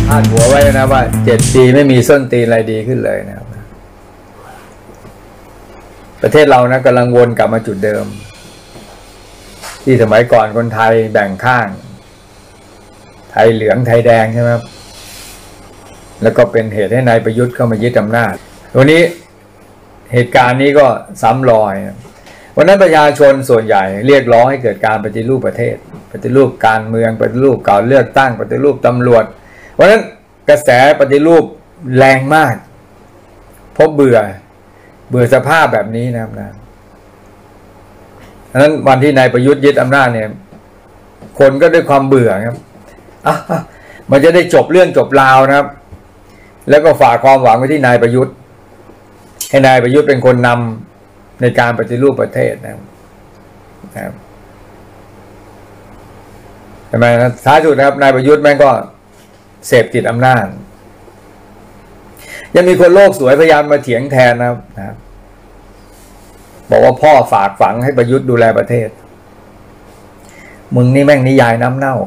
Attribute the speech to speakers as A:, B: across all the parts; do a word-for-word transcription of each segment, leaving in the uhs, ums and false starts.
A: พาดหัวไว้นะว่าเจ็ดปีไม่มีส้นตีนอะไรดีขึ้นเลยนะครับประเทศเรานะกำลังวนกลับมาจุดเดิมที่สมัยก่อนคนไทยแบ่งข้างไทยเหลืองไทยแดงใช่ไหมครับแล้วก็เป็นเหตุให้นายประยุทธ์เข้ามายึดอำนาจวันนี้เหตุการณ์นี้ก็ซ้ำรอยวันนั้นประชาชนส่วนใหญ่เรียกร้องให้เกิดการปฏิรูปประเทศปฏิรูปการเมืองปฏิรูปการเลือกตั้งปฏิรูปตำรวจวันนั้นกระแสปฏิรูปแรงมากเพราะเบื่อเบื่อสภาพแบบนี้นะครับนะดังนั้นวันที่นายประยุทธ์ยึดอำนาจเนี่ยคนก็ด้วยความเบื่อครับอ่ะมันจะได้จบเรื่องจบราวนะครับแล้วก็ฝากความหวังไว้ที่นายประยุทธ์ให้นายประยุทธ์เป็นคนนำในการปฏิรูปประเทศนะครับใช่ไหมนะท้ายสุดนะครับนายประยุทธ์แม่งก็เสพติดอำนาจยังมีคนโลกสวยพยายามมาเถียงแทนนะครับนะครับบอกว่าพ่อฝากฝังให้ประยุทธ์ดูแลประเทศมึงนี่แม่งนิยายน้ำเน่า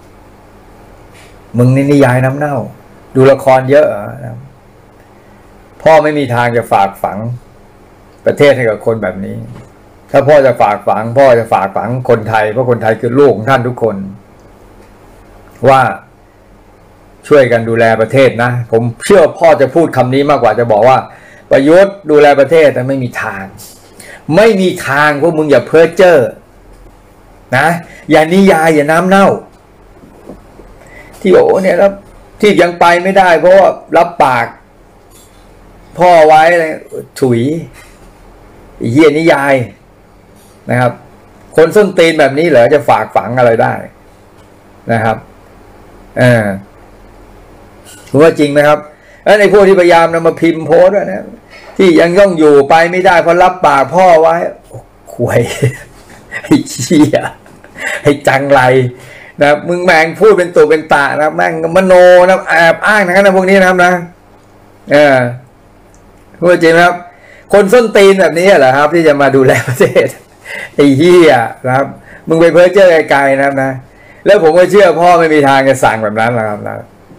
A: มึงนี่นิยายน้ำเน่าดูละครเยอะนะพ่อไม่มีทางจะฝากฝังประเทศให้กับคนแบบนี้ถ้าพ่อจะฝากฝังพ่อจะฝากฝังคนไทยเพราะคนไทยคือลูกของท่านทุกคนว่าช่วยกันดูแลประเทศนะผมเชื่อพ่อจะพูดคำนี้มากกว่าจะบอกว่าประยุทธ์ดูแลประเทศแต่ไม่มีทางไม่มีทางพวกมึงอย่าเพ้อเจ้อนะอย่านิยายอย่าน้ำเน่าที่โอ้เนี่ยแล้วที่ยังไปไม่ได้เพราะว่ารับปากพ่อไว้อะไรถุยเหี้ยนิยายนะครับคนส้นตีนแบบนี้เหรอจะฝากฝังอะไรได้นะครับเออผมว่าจริงไหมครับแล้วในพวกที่พยายามนำมาพิมพ์โพสต์นะที่ยังต้องอยู่ไปไม่ได้เพราะรับปากพ่อไว้ขวยไอ้เชี่ยไอ้จังไรนะมึงแม่งพูดเป็นตัวเป็นตานะแม่งมโนนะแอบอ้างทั้งนั้นนะพวกนี้นะครับนะเออพูดจริงครับคนส้นตีนแบบนี้เหรอครับที่จะมาดูแลประเทศไอ้เหี้ยนะครับมึงไปเพ้อเจ้อไกลๆนะครับนะแล้วผมก็เชื่อพ่อไม่มีทางจะสั่งแบบนั้นหรอกครับนะ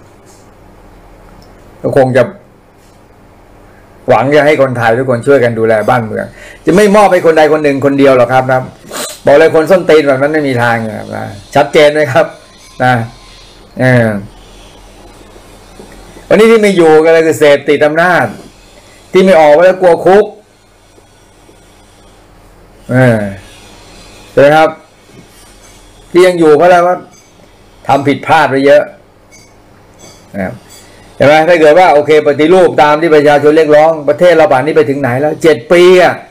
A: ก็คงจะหวังจะให้คนไทยทุกคนช่วยกันดูแลบ้านเมืองจะไม่มอบให้คนใดคนหนึ่งคนเดียวหรอกครับนะบอกเลยคนส้นตีนแบบนั้นไม่มีทางนะครับนะชัดเจนไหมครับนะเออวันนี้ที่ไม่อยู่กันเลยคือเสพติดอำนาจที่ไม่ออกแล้วกลัวคุกเออใช่ไหมครับที่ยังอยู่เพราะอะไรว่าทำผิดพลาดไปเยอะนะครับใช่ไหมถ้าเกิดว่าโอเคปฏิรูปตามที่ประชาชนเรียกร้องประเทศเราป่านนี้ไปถึงไหนแล้วเจ็ดปีอ่ะ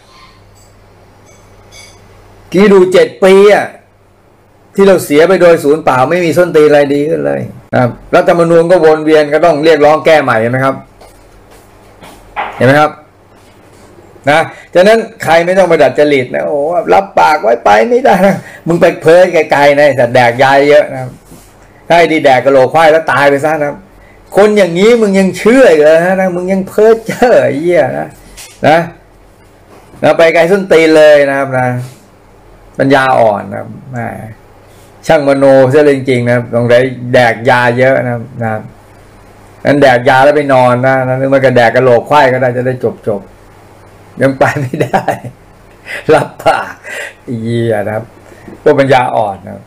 A: ที่ดูเจ็ดปีอ่ะที่เราเสียไปโดยศูนย์เปล่าไม่มีส้นตีนอะไรดีขึ้นเลยนะครับรัฐธรรมนูญก็วนเวียนก็ต้องเรียกร้องแก้ใหม่เห็นไหมครับเห็นไหมครับนะฉะนั้นใครไม่ต้องไปดัดจริตนะโอ้รับปากไว้ไปไม่ได้นะมึงไปเพ้อไกลๆนะแต่แดกยาเยอะนะครับให้ดีแดกกระโหลกควายแล้วตายไปซะนะครับคนอย่างนี้มึงยังเชื่อเลยนะมึงยังเพ้อเจ้อเยี่ยนะนะนะไปไกลส้นตีนเลยนะครับนะปัญญาอ่อนนะช่างมโนซะเลยจริงๆนะตรงไหนแดกยาเยอะนะนะนั้นแดกยาแล้วไปนอนนะนั้นมันก็แดกกระโหลกควายก็ได้จะได้จบจบยังไปไม่ได้รับปากเยี่ยนะครับพวกปัญญาอ่อนนะ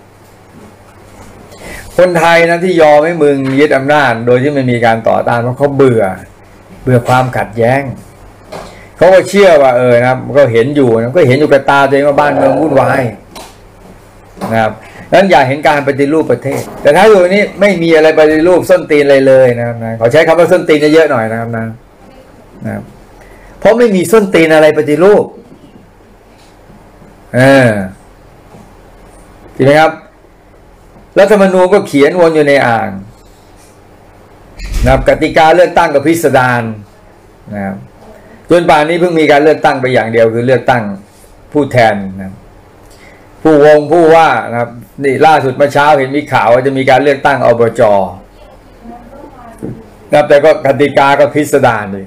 A: คนไทยนะที่ยอมให้มึงยึดอำนาจโดยที่ไม่มีการต่อต้านเพราะเขาเบื่อเบื่อความขัดแย้งเขาก็เชื่อว่าเออนะครับก็เห็นอยู่นะก็เห็นอยู่กับตาตัวเองว่าบ้านเมืองวุ่นวายนะครับนั้นอยากเห็นการปฏิรูปประเทศแต่ถ้าอยู่นี้ไม่มีอะไรปฏิรูปส้นตีนอะไรเลยนะครับนะขอใช้คำว่าส้นตีนเยอะๆหน่อยนะครับนะนะครับเพราะไม่มีส้นตีนอะไรปฏิรูปเออจริงไหมครับรัฐธรรมนูญก็เขียนวนอยู่ในอ่างนะครับกติกาเลือกตั้งกับพิสดารนะครับจนป่านนี้เพิ่งมีการเลือกตั้งไปอย่างเดียวคือเลือกตั้งผู้แทนนะผู้วงผู้ว่านะครับนี่ล่าสุดเมื่อเช้าเห็นมีข่าวว่าจะมีการเลือกตั้งอบจ.นะครับแต่ก็กติกาก็พิสดารเลย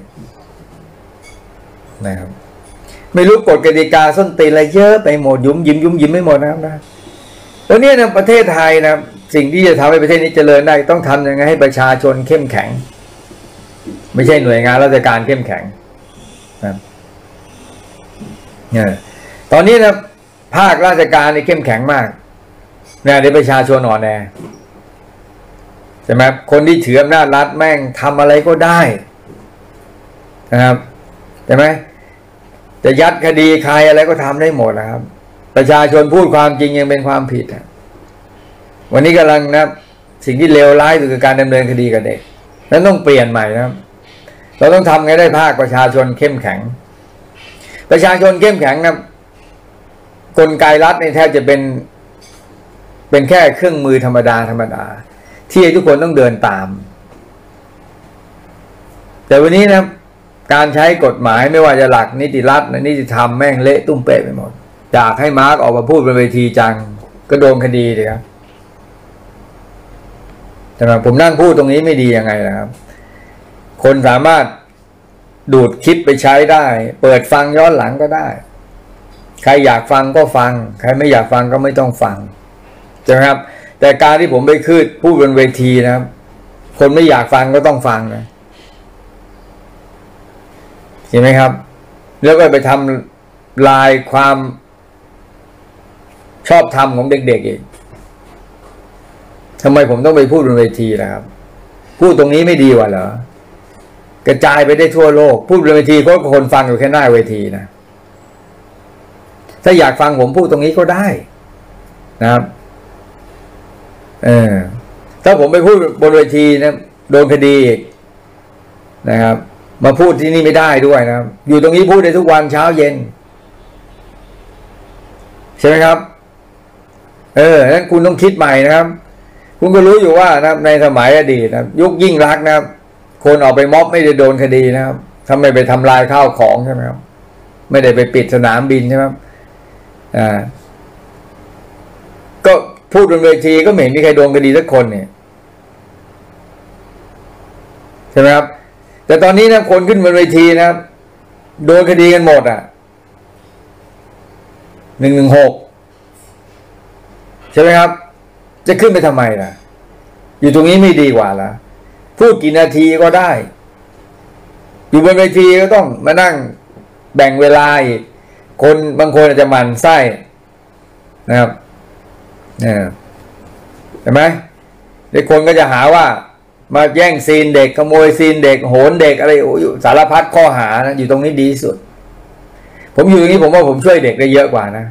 A: นะครับไม่รู้กฎกติกาส้นตีนอะไรเยอะไปหมดยุ่มยิ้มยุ่มยิ้มไม่หมดนะครับนะแล้วเนี่ยนะประเทศไทยนะสิ่งที่จะทำให้ประเทศนี้เจริญได้ต้องทำยังไงให้ประชาชนเข้มแข็งไม่ใช่หน่วยงานราชการเข้มแข็งนะเนี่ยตอนนี้นะภาคราชการนี่เข้มแข็งมากเนี่ยในประชาชนอ่อนแอใช่ไหมคนที่ถืออำนาจรัฐแม่งทำอะไรก็ได้นะครับใช่ไหมจะยัดคดีใครอะไรก็ทำได้หมดนะครับประชาชนพูดความจริงยังเป็นความผิดวันนี้กำลังนะสิ่งที่เลวร้ายคือการดำเนินคดีกับเด็กนั้นต้องเปลี่ยนใหม่นะครับเราต้องทำไงได้ภาคประชาชนเข้มแข็งประชาชนเข้มแข็งนะกลไกรัฐในแทบจะเป็นเป็นแค่เครื่องมือธรรมดาธรรมดาที่ทุกคนต้องเดินตามแต่วันนี้นะการใช้กฎหมายไม่ว่าจะหลักนิติรัฐนิติธรรมแม่งเละตุ้มเป๊ะไปหมดอยากให้มาร์กออกมาพูดบนเวทีจังก็โดนคดีเลยครับแต่ผมนั่งพูดตรงนี้ไม่ดียังไงนะครับคนสามารถดูดคลิปไปใช้ได้เปิดฟังย้อนหลังก็ได้ใครอยากฟังก็ฟังใครไม่อยากฟังก็ไม่ต้องฟังใช่ไหมครับแต่การที่ผมไปคืดพูดบนเวทีนะครับคนไม่อยากฟังก็ต้องฟังนะเห็นไหมครับแล้วก็ไปทำลายความชอบธรรมของเด็กๆอีกทำไมผมต้องไปพูดบนเวทีนะครับพูดตรงนี้ไม่ดีกว่าเหรอกระจายไปได้ทั่วโลกพูดบนเวทีเพราะคนฟังอยู่แค่หน้าเวทีนะถ้าอยากฟังผมพูดตรงนี้ก็ได้นะครับเออถ้าผมไปพูดบนเวทีนะโดนคดีอีกนะครับมาพูดที่นี่ไม่ได้ด้วยนะครับอยู่ตรงนี้พูดได้ทุกวันเช้าเย็นใช่ไหมครับเออนั้นคุณต้องคิดใหม่นะครับคุณก็รู้อยู่ว่านะในสมัยอดีตนะยุคยิ่งรักนะครับคนออกไปม็อบไม่ได้โดนคดีนะครับทำไมไปทำลายข้าวของใช่ไหมครับไม่ได้ไปปิดสนามบินใช่ไหมอ่าก็พูดบนเวทีก็ไม่เห็นมีใครโดนคดีสักคนเนี่ยใช่ไหมครับแต่ตอนนี้นะคนขึ้นบนเวทีนะครับโดนคดีกันหมดอ่ะหนึ่งหนึ่งหกใช่ไหมครับจะขึ้นไปทำไมล่ะอยู่ตรงนี้ไม่ดีกว่าล่ะพูดกี่นาทีก็ได้อยู่บนเวทีก็ต้องมานั่งแบ่งเวลาอีกคนบางคนอาจจะหมั่นไส้นะครับเนี่ยเห็นไหมเด็กคนก็จะหาว่ามาแย่งซีนเด็กขโมยซีนเด็กโหนเด็กอะไรอยู่สารพัดข้อหานะอยู่ตรงนี้ดีสุดผมอยู่ตรงนี้ผมว่าผมช่วยเด็กได้เยอะกว่านะ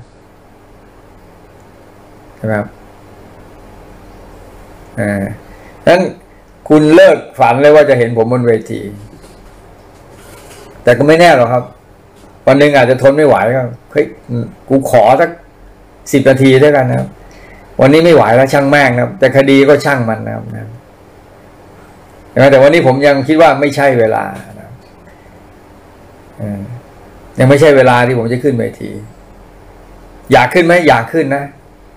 A: ใช่ไหมครับอ่าฉะนั้นคุณเลิกฝันเลยว่าจะเห็นผมบนเวทีแต่ก็ไม่แน่หรอกครับวันหนึ่งอาจจะทนไม่ไหวครับเฮ้ยกูขอสักสิบนาทีด้วยกันนะครับวันนี้ไม่ไหวแล้วช่างแม่งนะครับแต่คดีก็ช่างมันนะครับแต่วันนี้ผมยังคิดว่าไม่ใช่เวลานะครับยังไม่ใช่เวลาที่ผมจะขึ้นเวทีอยากขึ้นไหมอยากขึ้นนะ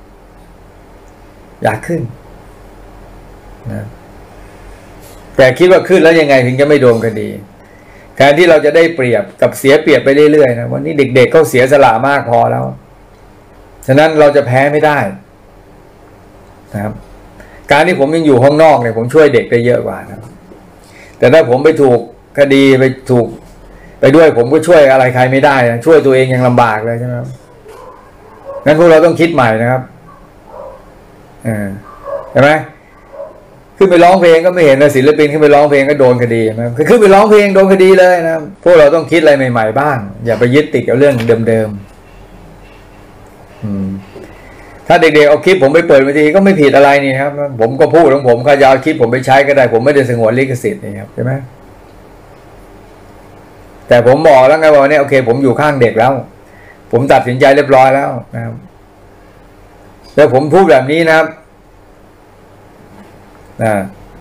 A: อยากขึ้นนะแต่คิดว่าขึ้นแล้วยังไงถึงจะไม่โดนคดีแทนที่เราจะได้เปรียบกับเสียเปรียบไปเรื่อยๆนะวันนี้เด็กๆ เ, เขาเสียสละมากพอแล้วฉะนั้นเราจะแพ้ไม่ได้นะครับการที่ผมยังอยู่ห้องนอกเนี่ยผมช่วยเด็กได้เยอะกว่านะแต่ถ้าผมไปถูกคดีไปถูกไปด้วยผมก็ช่วยอะไรใครไม่ได้นะช่วยตัวเองยังลำบากเลยใช่ไหมครับงั้นพวกเราต้องคิดใหม่นะครับเออใช่ไหมขึ้นไปร้องเพลงก็ไม่เห็นนะศิลปินขึ้นไปร้องเพลงก็โดนคดีนะขึ้นไปร้องเพลงโดนคดีเลยนะพวกเราต้องคิดอะไรใหม่ๆบ้างอย่าไปยึดติดกับเรื่องเดิมๆอืมถ้าเด็กๆเอาคลิปผมไปเปิดเวทีก็ไม่ผิดอะไรนี่ครับผมก็พูดของผมใครจะเอาคลิปผมไปใช้ก็ได้ผมไม่ได้สงวนลิขสิทธิ์นี่ครับใช่ไหมแต่ผมบอกแล้วไงว่าเนี่ยโอเคผมอยู่ข้างเด็กแล้วผมตัดสินใจเรียบร้อยแล้วนะครับแล้วผมพูดแบบนี้นะครับนะ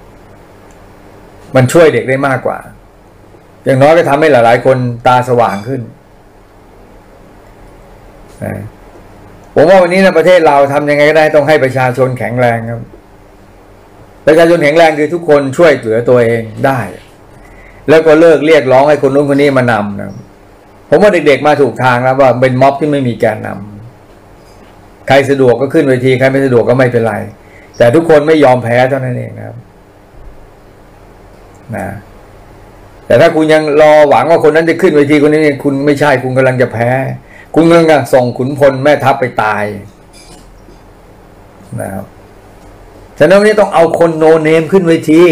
A: มันช่วยเด็กได้มากกว่าอย่างน้อยก็ทำให้หลายๆคนตาสว่างขึ้นนะผมว่าวันนี้นะประเทศเราทำยังไงก็ได้ต้องให้ประชาชนแข็งแรงครับประชาชนแข็งแรงคือทุกคนช่วยเหลือตัวเองได้แล้วก็เลิกเรียกร้องให้คนนู้นคนนี้มานำนะผมว่าเด็กๆมาถูกทางแล้วว่าเป็นม็อบที่ไม่มีแกนนำใครสะดวกก็ขึ้นเวทีใครไม่สะดวกก็ไม่เป็นไรแต่แต่ทุกคนไม่ยอมแพ้เท่านั้นเองนะครับนะแต่ถ้าคุณยังรอหวังว่าคนนั้นจะขึ้นเวทีคนนี้คุณไม่ใช่คุณกำลังจะแพ้คุณกำลังจะส่งขุนพลแม่ทัพไปตายนะครับฉะนั้นวันนี้ต้องเอาคนโนเนมขึ้นเวที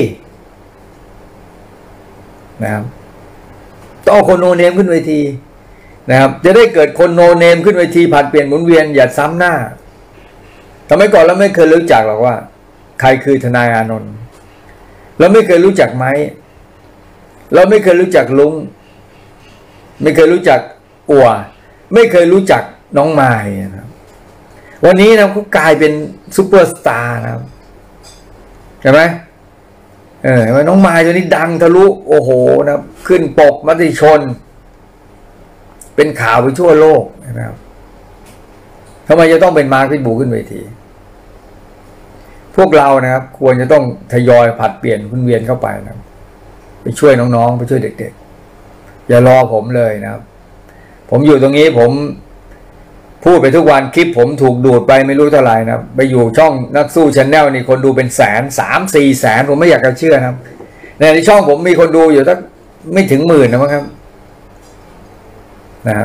A: นะครับต้องเอาคนโนเนมขึ้นเวทีนะครับจะได้เกิดคนโนเนมขึ้นเวทีผัดเปลี่ยนหมุนเวียนอย่าซ้ำหน้าทำไมก่อนเราไม่เคยรู้จักหรอกว่าใครคือทนายอานนท์เราไม่เคยรู้จักไหมเราไม่เคยรู้จักลุงไม่เคยรู้จักอัวไม่เคยรู้จักน้องไม้นะครับวันนี้นะเขากลายเป็นซูเปอร์สตาร์นะครับใช่ไหมเออน้องไม้ตัวนี้ดังทะลุโอ้โหนะขึ้นปกมติชนเป็นข่าวไปทั่วโลกนะครับทำไมจะต้องเป็นมาร์คพิทบูลขึ้นเวทีพวกเรานะครับควรจะต้องทยอยผัดเปลี่ยนคุณเวียนเข้าไปนะครับไปช่วยน้องๆไปช่วยเด็กๆอย่ารอผมเลยนะครับผมอยู่ตรงนี้ผมพูดไปทุกวันคลิปผมถูกดูดไปไม่รู้เท่าไหร่นะไปอยู่ช่องนักสู้ชาแนลนี่คนดูเป็นแสนสามสี่แสนผมไม่อยากจะเชื่อนะครับในช่องผมมีคนดูอยู่ตั้งไม่ถึงหมื่นนะมั้งครับนะครับ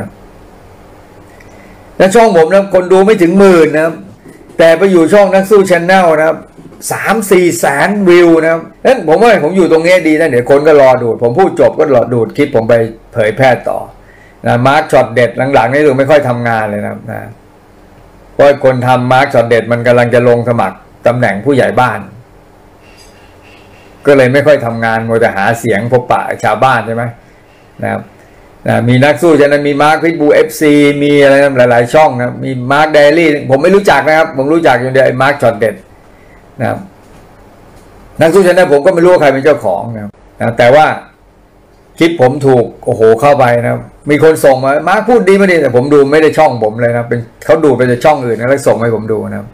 A: แล้วช่องผมนะคนดูไม่ถึงหมื่นนะครับแต่ไปอยู่ช่องนักสู้ชาแนลนะครับสามสี่แสนวิวนะครับนั้นผมว่าผมอยู่ตรงนี้ดีนะเดี๋ยวคนก็รอดูดผมพูดจบก็รอดูดคลิปผมไปเผยแพร่ต่อนะมาร์คช็อตเด็ดหลังๆนี่ดูไม่ค่อยทำงานเลยนะครับนะเพราะคนทำมาร์คช็อตเด็ดมันกำลังจะลงสมัครตำแหน่งผู้ใหญ่บ้านก็เลยไม่ค่อยทำงานมัวแต่หาเสียงพบปะชาวบ้านใช่ไหมนะครับนะมีนักสู้ฉะนั้นมีมาร์คพิทบูลเอฟซีมีอะไรหลายๆช่องนะมีมาร์คไดอารี่ผมไม่รู้จักนะครับผมรู้จักอย่างเดียวไอ้มาร์คช็อตเด็ดนะครับนักสู้ฉะนั้นผมก็ไม่รู้ว่าใครเป็นเจ้าของนะครับนะแต่ว่าคลิปผมถูกโอ้โหเข้าไปนะครับมีคนส่งมามาร์คพูดดีไม่ดีแต่ผมดูไม่ได้ช่องผมเลยนะเป็นเขาดูไปแต่ช่องอื่นแล้วส่งให้ผมดูนะครับ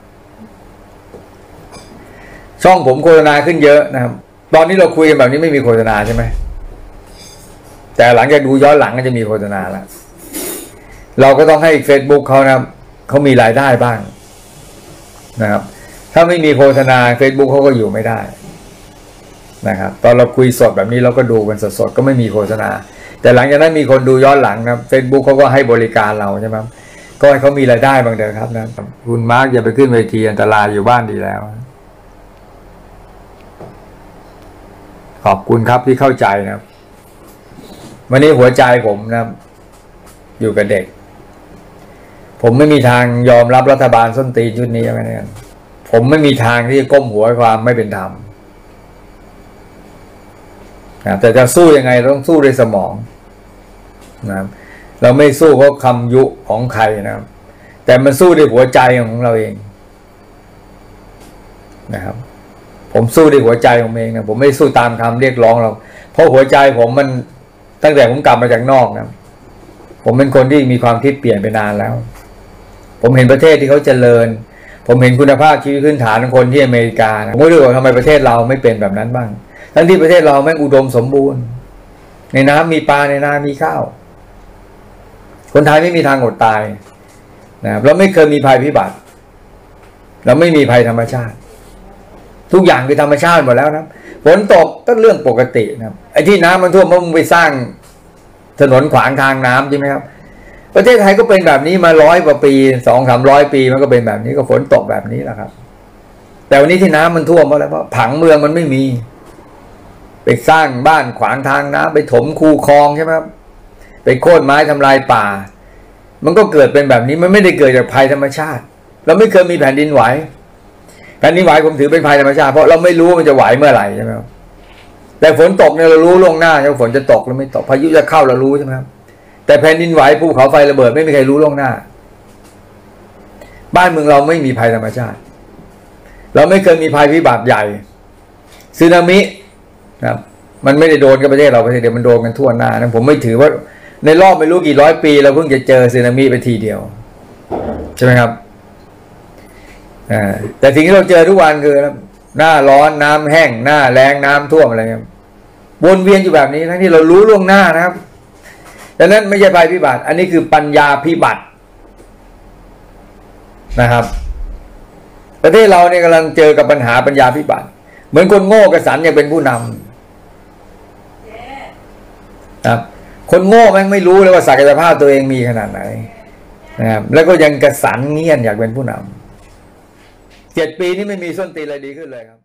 A: ช่องผมโฆษณาขึ้นเยอะนะครับตอนนี้เราคุยกันแบบนี้ไม่มีโฆษณาใช่ไหมแต่หลังจากดูย้อนหลังก็จะมีโฆษณาแล้วเราก็ต้องให้ Facebook เขานะครับเขามีรายได้บ้างนะครับถ้าไม่มีโฆษณา Facebook เขาก็อยู่ไม่ได้นะครับตอนเราคุยสดแบบนี้เราก็ดูกันสดๆก็ไม่มีโฆษณาแต่หลังจากนั้นมีคนดูย้อนหลังนะ Facebook เขาก็ให้บริการเราใช่ไหมก็ให้เขามีรายได้บางเดือนครับนะคุณมาร์คอย่าไปขึ้นเวทีอันตรายอยู่บ้านดีแล้วขอบคุณครับที่เข้าใจนะครับวันนี้หัวใจผมนะครับอยู่กับเด็กผมไม่มีทางยอมรับรัฐบาลส้นตีนชุดนี้ไม่แน่ผมไม่มีทางที่จะก้มหัวความไม่เป็นธรรมนะแต่จะสู้ยังไงต้องสู้ด้วยสมองนะครับเราไม่สู้เพราะคำยุของใครนะครับแต่มันสู้ด้วยหัวใจของเราเองนะครับผมสู้ด้วยหัวใจของเองนะผมไม่สู้ตามคำเรียกร้องเราเพราะหัวใจผมมันตั้งแต่ผมกลับมาจากนอกนะผมเป็นคนที่มีความคิดเปลี่ยนไปนานแล้วผมเห็นประเทศที่เขาเจริญผมเห็นคุณภาพชีวิตพื้นฐานของคนที่อเมริกานะผมไม่รู้ว่าทำไมประเทศเราไม่เป็นแบบนั้นบ้างทั้งที่ประเทศเราแม่งอุดมสมบูรณ์ในน้ำมีปลาในนามีข้าวคนไทยไม่มีทางอดตายนะเราไม่เคยมีภัยพิบัติเราไม่มีภัยธรรมชาติทุกอย่างคือธรรมชาติหมดแล้วนะฝนตกก็เรื่องปกตินะไอ้ที่น้ำมันท่วมเพราะมึงไปสร้างถนนขวางทางน้ำใช่ไหมครับประเทศไทยก็เป็นแบบนี้มาร้อยกว่าปีสองสามร้อยปีมันก็เป็นแบบนี้ก็ฝนตกแบบนี้แหละครับแต่วันนี้ที่น้ำมันท่วมเพราะอะไรเพราะผังเมืองมันไม่มีไปสร้างบ้านขวางทางน้ำไปถมคูคลองใช่ไหมครับไปโค่นไม้ทำลายป่ามันก็เกิดเป็นแบบนี้มันไม่ได้เกิดจากภัยธรรมชาติเราไม่เคยมีแผ่นดินไหวแผ่นดินไหวผมถือเป็นภัยธรรมชาติเพราะเราไม่รู้มันจะไหวเมื่อไหร่ใช่ไหมครับแต่ฝนตกเนี่ยเรารู้ล่วงหน้าว่าฝนจะตกหรือไม่ตกพายุจะเข้าเรารู้ใช่ไหมครับแต่แผ่นดินไหวภูเขาไฟระเบิดไม่มีใครรู้ล่วงหน้าบ้านเมืองเราไม่มีภัยธรรมชาติเราไม่เคยมีภัยพิบัติใหญ่สึนามินะครับมันไม่ได้โดนกับประเทศเราประเทศเดียวมันโดนกันทั่วหน้านะผมไม่ถือว่าในรอบไม่รู้กี่ร้อยปีเราเพิ่งจะเจอสึนามิไปทีเดียวใช่ไหมครับอ่าแต่สิ่งที่เราเจอทุกวันคือหน้าร้อนน้ำแห้งหน้าแล้งน้ำท่วมอะไรครับวนเวียนอยู่แบบนี้ทั้งที่เรารู้ล่วงหน้านะครับดังนั้นไม่ใช่ภัยพิบัติอันนี้คือปัญญาพิบัตินะครับประเทศเราเนี่ยกำลังเจอกับปัญหาปัญญาพิบัติเหมือนคนโง่กระสันอยากเป็นผู้นำครับคนโง่แม่งไม่รู้เลยว่าศักยภาพตัวเองมีขนาดไหนนะครับแล้วก็ยังกระสันเงียนอยากเป็นผู้นำเจ็ดปีนี้ไม่มีส้นตีนอะไรดีขึ้นเลยครับ